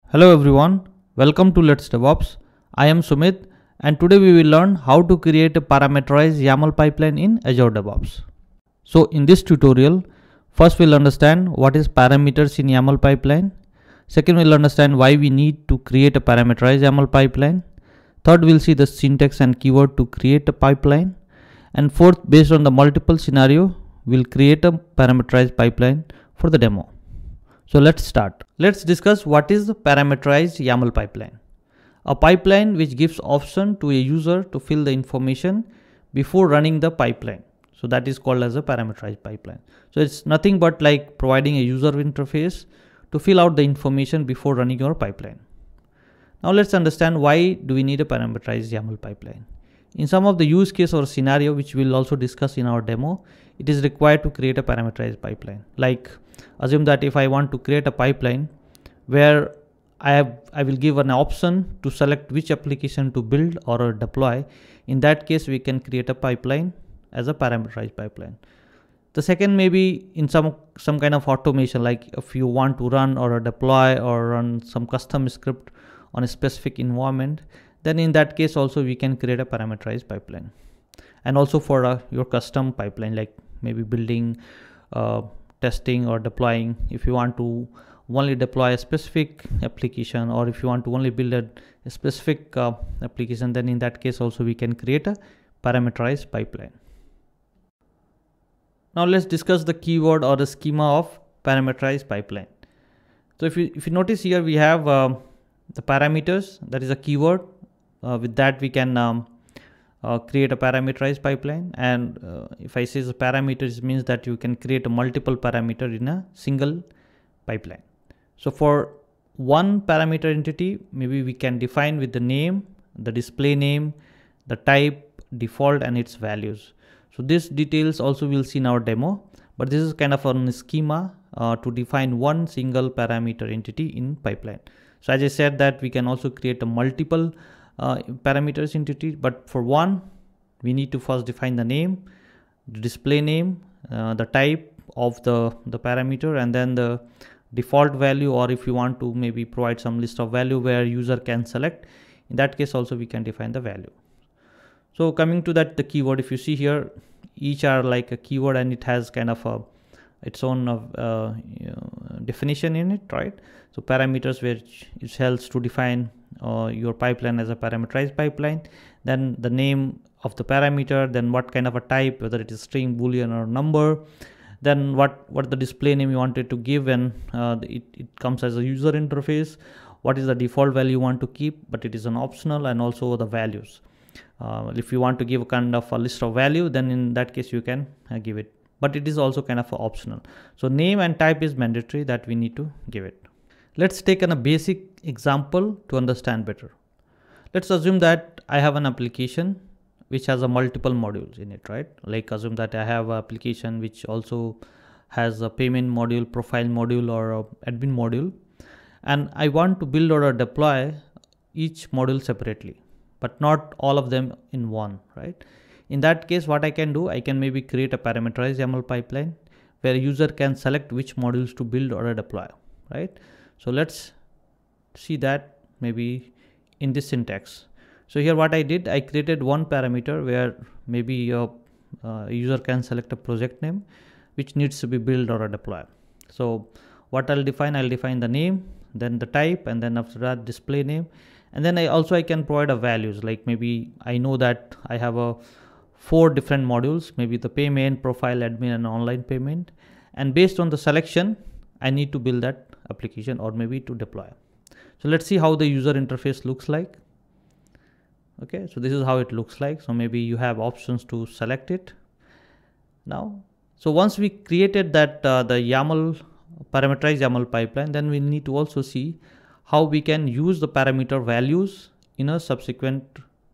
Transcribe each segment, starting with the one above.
Hello everyone, welcome to LetsDevOps. I am Sumit and today we will learn how to create a parameterized YAML pipeline in Azure DevOps. So in this tutorial, first we'll understand what is parameters in YAML pipeline. Second, we'll understand why we need to create a parameterized YAML pipeline. Third, we'll see the syntax and keyword to create a pipeline. And fourth, based on the multiple scenario, we'll create a parameterized pipeline for the demo. So let's start. Let's discuss what is the parameterized YAML pipeline. A pipeline which gives option to a user to fill the information before running the pipeline. So that is called as a parameterized pipeline. So it's nothing but like providing a user interface to fill out the information before running your pipeline. Now let's understand why do we need a parameterized YAML pipeline. In some of the use case or scenario which we'll also discuss in our demo, it is required to create a parameterized pipeline. Like assume that if I want to create a pipeline where I will give an option to select which application to build or deploy. In that case, we can create a pipeline as a parameterized pipeline. The second maybe in some kind of automation, like if you want to run or deploy or run some custom script on a specific environment, then in that case also we can create a parameterized pipeline. And also for your custom pipeline, like maybe building, testing or deploying, if you want to only deploy a specific application or if you want to only build a specific application, then in that case also we can create a parameterized pipeline. Now let's discuss the keyword or the schema of parameterized pipeline. So if you notice here, we have the parameters, that is a keyword. With that we can create a parameterized pipeline, and if I say the parameters, it means that you can create a multiple parameter in a single pipeline. So for one parameter entity, maybe we can define with the name, the display name, the type, default and its values. So these details also we'll see in our demo, but this is kind of a schema to define one single parameter entity in pipeline. So as I said that we can also create a multiple parameters entity, but for one we need to first define the name, the display name, the type of the parameter, and then the default value, or if you want to maybe provide some list of value where user can select, in that case also we can define the value. So coming to that, the keyword, if you see here, each are like a keyword and it has kind of its own definition in it, right? So parameters, which it helps to define your pipeline as a parameterized pipeline, then the name of the parameter, then what kind of a type, whether it is string, boolean or number, then what the display name you wanted to give, and it comes as a user interface, what is the default value you want to keep, but it is an optional, and also the values. If you want to give a kind of a list of value, then in that case you can give it, but it is also kind of optional. So name and type is mandatory that we need to give it. Let's take a basic example to understand better. Let's assume that I have an application which has a multiple modules in it, right? Like assume that I have an application which also has a payment module, profile module or a admin module, and I want to build or deploy each module separately, but not all of them in one, right? In that case, what I can do, I can maybe create a parameterized YAML pipeline where a user can select which modules to build or deploy, right? So let's see that maybe in this syntax. So here what I did, I created one parameter where maybe a user can select a project name which needs to be built or deploy. So what I'll define the name, then the type, and then after that display name, and then I can provide a values, like maybe I know that I have 4 different modules, maybe the payment, profile, admin and online payment, and based on the selection I need to build that application or maybe to deploy. So let's see how the user interface looks like. Okay, so this is how it looks like. So maybe you have options to select it now. So once we created that the parameterized YAML pipeline, then we need to also see how we can use the parameter values in a subsequent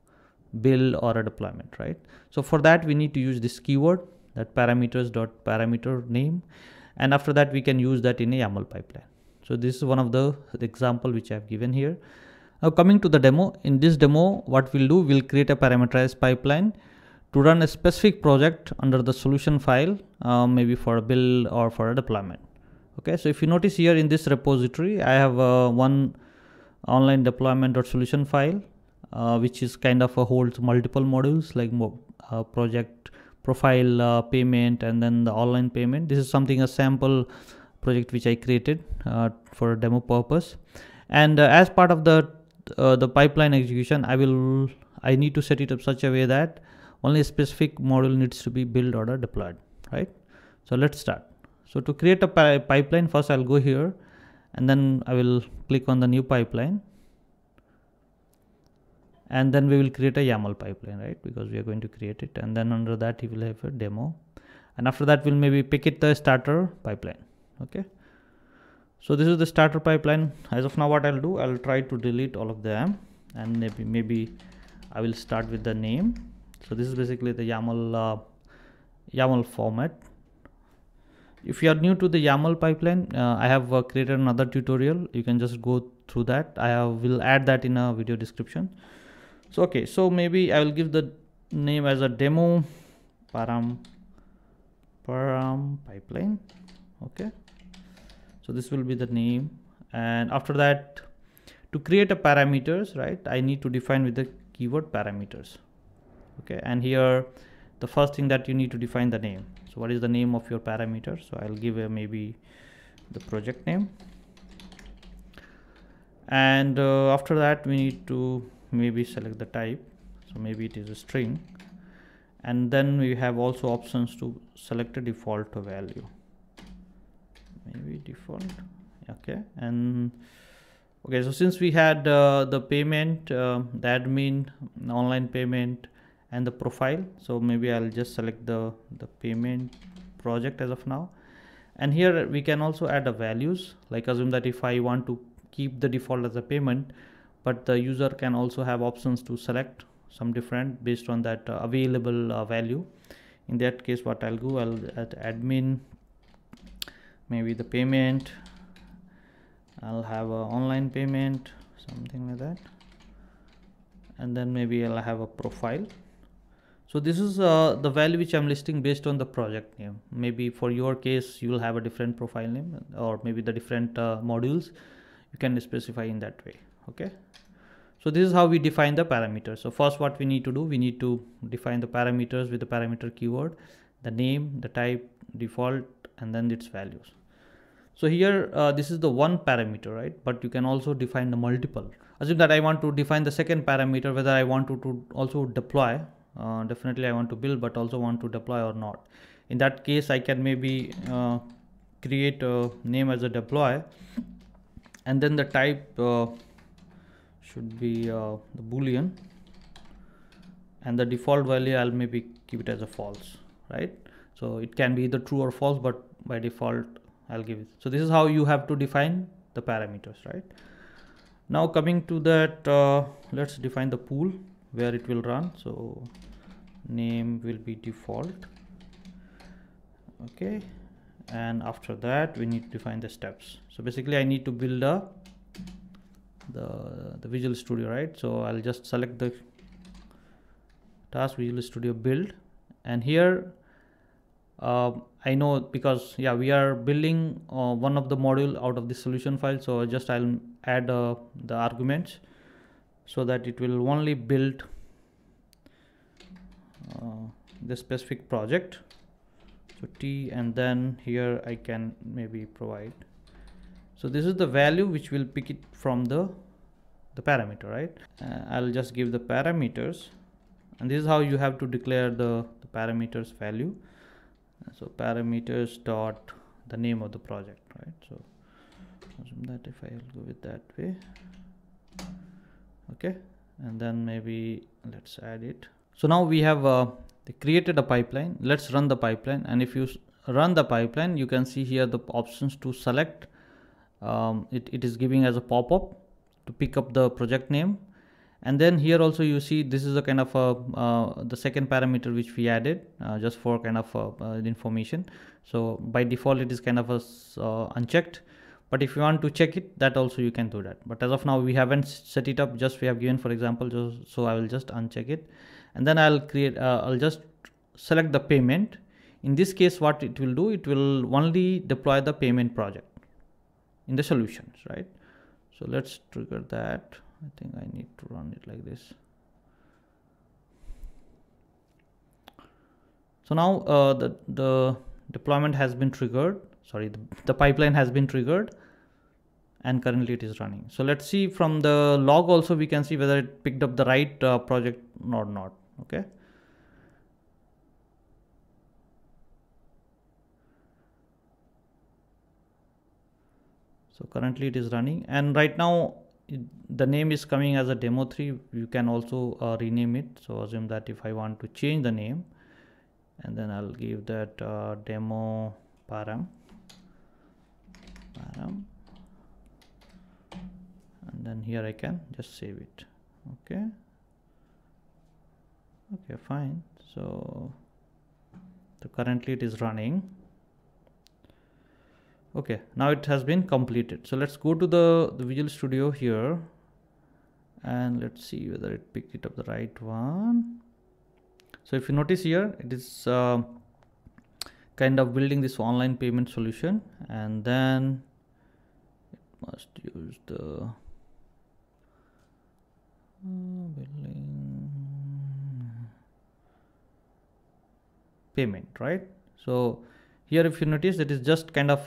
build or a deployment, right? So for that we need to use this keyword, that parameters.parameter name, and after that we can use that in a YAML pipeline. So this is one of the example which I have given here. Now coming to the demo, in this demo what we'll do, we'll create a parameterized pipeline to run a specific project under the solution file, maybe for a build or for a deployment. Okay, so if you notice here in this repository, I have one online deployment.solution file, which is kind of holds multiple modules like project profile, payment, and then the online payment. This is something a sample project which I created for demo purpose. And as part of the pipeline execution, I need to set it up such a way that only a specific module needs to be built or deployed, right? So let's start. So to create a pipeline, first I'll go here and then I will click on the new pipeline, and then we will create a YAML pipeline, right? Because we are going to create it, and then under that we will have a demo, and after that we'll maybe pick it the starter pipeline. Okay, so this is the starter pipeline. As of now, what I'll do, I'll try to delete all of them, and maybe I will start with the name. So this is basically the YAML format. If you are new to the YAML pipeline, I have created another tutorial. You can just go through that. Will add that in a video description. So okay, so maybe I will give the name as a demo param pipeline. Okay, so this will be the name, and after that, to create a parameters, right, I need to define with the keyword parameters. Okay, and here the first thing that you need to define the name. So what is the name of your parameter? So I'll give maybe the project name, and after that we need to maybe select the type. So maybe it is a string, and then we have also options to select a default value, maybe default. Okay, and okay, so since we had the payment, the admin, online payment, and the profile, so maybe I'll just select the payment project as of now. And here we can also add the values, like assume that if I want to keep the default as a payment, but the user can also have options to select some different based on that available value. In that case, what I'll do, I'll add admin, maybe the payment, I'll have a online payment, something like that, and then maybe I'll have a profile. So this is the value which I'm listing based on the project name. Maybe for your case, you will have a different profile name, or maybe the different modules you can specify in that way. Okay, so this is how we define the parameters. So first, what we need to do, we need to define the parameters with the parameter keyword, the name, the type, default, and then its values. So here this is the one parameter, right? But you can also define the multiple. Assume that I want to define the second parameter, whether I want to also deploy. Definitely I want to build, but also want to deploy or not. In that case, I can maybe create a name as a deploy, and then the type should be the boolean, and the default value I'll maybe keep it as a false, right? So it can be either true or false, but by default I'll give it. So this is how you have to define the parameters, right? Now coming to that, let's define the pool where it will run. So name will be default. Okay, and after that we need to define the steps. So basically I need to build the Visual Studio, right? So I'll just select the task Visual Studio build, and here I know, because we are building one of the module out of the solution file, so just I'll add the arguments so that it will only build the specific project. So T, and then here I can maybe provide, so this is the value which will pick it from the parameter, right? I'll just give the parameters, and this is how you have to declare the parameters value. So parameters dot the name of the project, right? So assume that if I will go with that way. Okay, and then maybe let's add it. So now we have created a pipeline. Let's run the pipeline, and if you run the pipeline, you can see here the options to select. It is giving as a pop-up to pick up the project name, and then here also you see this is a kind of the second parameter which we added just for kind of information. So by default it is kind of unchecked, but if you want to check it, that also you can do that. But as of now we haven't set it up, just we have given for example, so I will just uncheck it, and then I'll just select the payment. In this case, what it will do, it will only deploy the payment project in the solutions, right? So let's trigger that. I think I need to run it like this. So now the deployment has been triggered. Sorry, the pipeline has been triggered, and currently it is running. So let's see from the log also we can see whether it picked up the right project or not. Okay. So currently it is running, and right now the name is coming as a demo3. You can also rename it. So assume that if I want to change the name, and then I'll give that demo param, and then here I can just save it. Okay, fine. So currently it is running. Okay, now it has been completed. So let's go to the Visual Studio here, and let's see whether it picked it up the right one. So if you notice here, it is kind of building this online payment solution, and then it must use the billing payment, right? So here if you notice, it is just kind of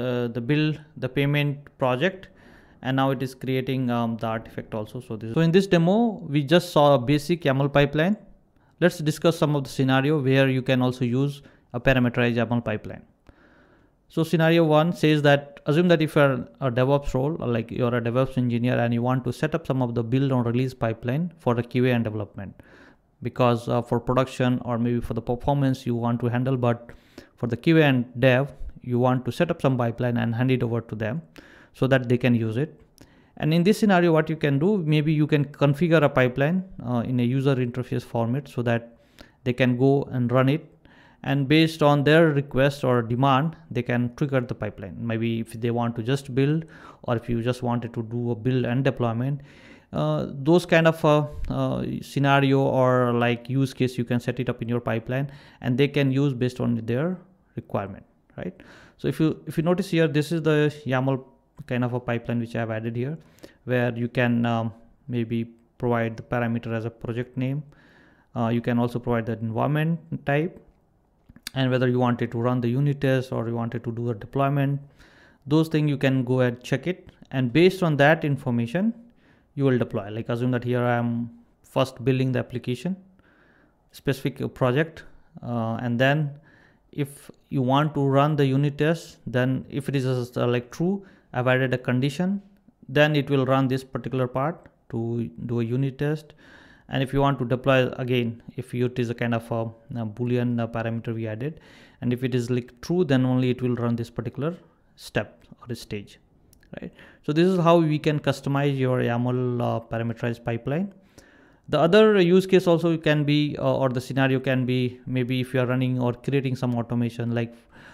the payment project, and now it is creating the artifact also. So in this demo we just saw a basic YAML pipeline. Let's discuss some of the scenario where you can also use a parameterized YAML pipeline. So scenario 1 says that assume that if you're a DevOps role, or like you're a DevOps engineer, and you want to set up some of the build or release pipeline for the QA and development, because for production or maybe for the performance you want to handle, but for the QA and dev you want to set up some pipeline and hand it over to them so that they can use it. And in this scenario, what you can do, maybe you can configure a pipeline in a user interface format so that they can go and run it, and based on their request or demand they can trigger the pipeline. Maybe if they want to just build, or if you just wanted to do a build and deployment, those kind of scenario or like use case, you can set it up in your pipeline and they can use based on their requirement, right? So if you notice here, this is the YAML kind of a pipeline which I have added here, where you can maybe provide the parameter as a project name. You can also provide that environment type, and whether you wanted to run the unit test or you wanted to do a deployment, those things you can go and check it, and based on that information you will deploy. Like assume that here I am first building the application specific project, and then if you want to run the unit test, then if it is like true, I've added a condition, then it will run this particular part to do a unit test. And if you want to deploy, again, if it is a kind of a boolean parameter we added, and if it is like true, then only it will run this particular step or stage, right? So this is how we can customize your YAML parameterized pipeline. The other use case also can be, or the scenario can be, maybe if you are running or creating some automation, like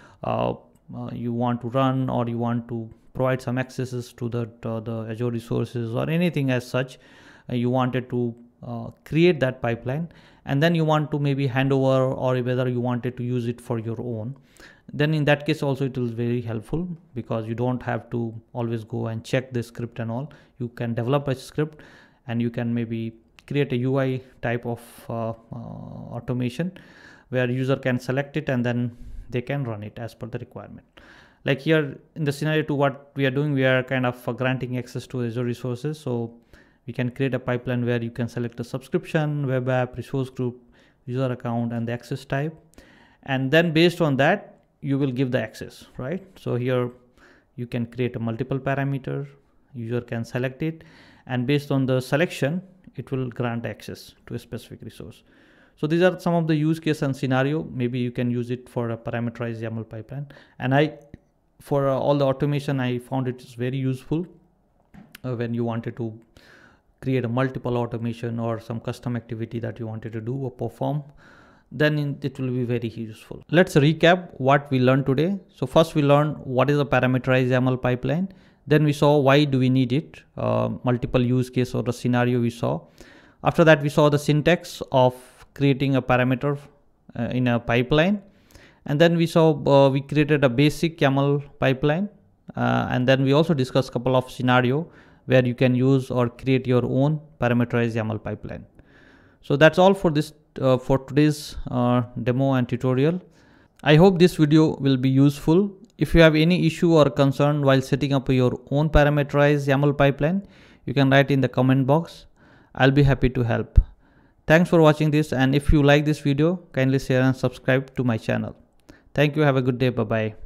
you want to run or you want to provide some accesses to the Azure resources or anything as such, you wanted to create that pipeline, and then you want to maybe hand over, or whether you wanted to use it for your own, then in that case also it is very helpful, because you don't have to always go and check the script and all. You can develop a script and you can maybe create a UI type of automation where user can select it and then they can run it as per the requirement. Like here in the scenario 2, what we are doing, we are kind of granting access to Azure resources. So we can create a pipeline where you can select the subscription, web app, resource group, user account, and the access type. And then based on that, you will give the access, right? So here you can create a multiple parameter, user can select it, and based on the selection, it will grant access to a specific resource. So these are some of the use case and scenario. Maybe you can use it for a parameterized YAML pipeline. And for all the automation, I found it is very useful when you wanted to create a multiple automation or some custom activity that you wanted to do or perform, then it will be very useful. Let's recap what we learned today. So first we learned what is a parameterized YAML pipeline. Then we saw why do we need it, multiple use case or the scenario we saw. After that, we saw the syntax of creating a parameter in a pipeline. And then we saw we created a basic YAML pipeline. And then we also discussed a couple of scenario where you can use or create your own parameterized YAML pipeline. So that's all for this for today's demo and tutorial. I hope this video will be useful. If you have any issue or concern while setting up your own parameterized YAML pipeline, you can write in the comment box. I'll be happy to help. Thanks for watching this, and if you like this video, kindly share and subscribe to my channel. Thank you. Have a good day. Bye bye.